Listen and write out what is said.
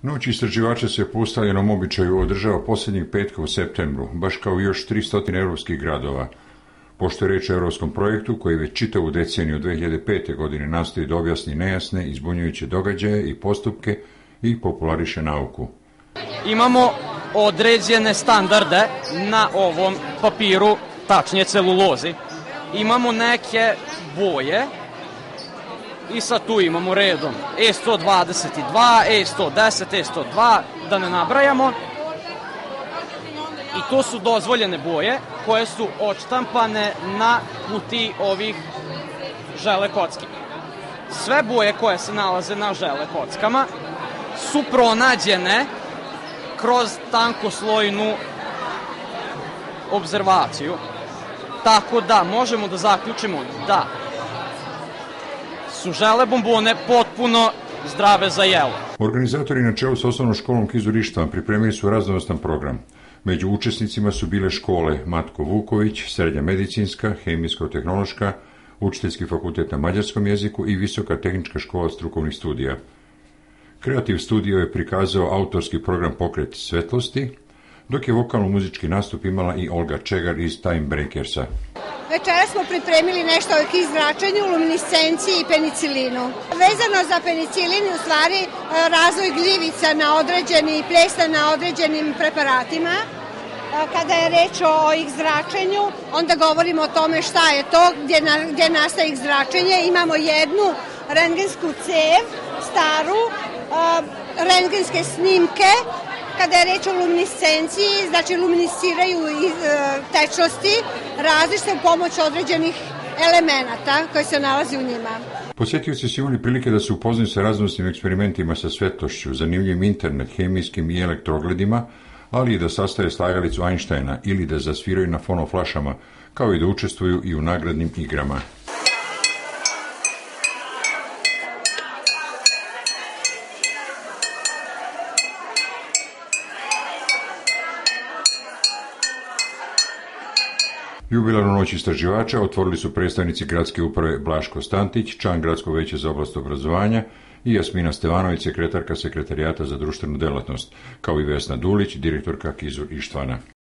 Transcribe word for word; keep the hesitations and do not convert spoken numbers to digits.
Noć istraživača se po ustaljenom običaju održava posljednjeg petka u septembru, baš kao i još tristo evropskih gradova. Pošto je reč o evropskom projektu koji već čitavu deceniju od dve hiljade pete. godine nastoji da objasni nejasne i zbunjujuće događaje i postupke i populariše nauku. Imamo određene standarde na ovom papiru, tačnije celulozi. Imamo neke boje i sad tu imamo redom E sto dvadeset dva, E sto deset, E sto dva, da ne nabrajamo. I to su dozvoljene boje koje su odštampane na kutiji ovih žele kocki. Sve boje koje se nalaze na žele kockama su pronađene kroz tankoslojnu obzervaciju. Tako da možemo da zaključimo da su žele bombone potpuno zdrave za jelo. Organizatori na čelu s osnovnom školom Kizur Ištvan pripremili su raznovrstan program. Među učesnicima su bile škole Matko Vuković, Srednja medicinska, Hemijsko-tehnološka, Učiteljski fakultet na mađarskom jeziku i Visoka tehnička škola strukovnih studija. Kreativ studio je prikazao autorski program Pokret svetlosti, dok je vokalno-muzički nastup imala i Olga Čegar iz Time Breakersa. Večera smo pripremili nešto o zračenju, luminiscenciji i penicilinu. Vezano za penicilin je u stvari razvoj gljivica na određeni i plesna na određenim preparatima. Kada je reč o ih zračenju, onda govorimo o tome šta je to, gdje, na, gdje nastaje ih zračenje. Imamo jednu rentgensku cev, staru, rentgenske snimke. Kada je reč o luminiscenciji, znači luminisciraju tečnosti različite u pomoć određenih elemenata koji se nalazi u njima. Posjetioci su imali prilike da se upoznaju sa raznovrsnim eksperimentima sa svetlošću, zanimljivim internet, hemijskim i elektrogledima, ali i da sastave slagalicu Einsteina ili da zasviraju na fonoflašama, kao i da učestvuju i u nagradnim igrama. Jubilarnu noć istraživača otvorili su predstavnici gradske uprave Blaško Stantić, član gradskog veća za oblast obrazovanja, i Jasmina Stevanović, sekretarka sekretarijata za društvenu delatnost, kao i Vesna Dulić, direktorka Kizur Ištvana.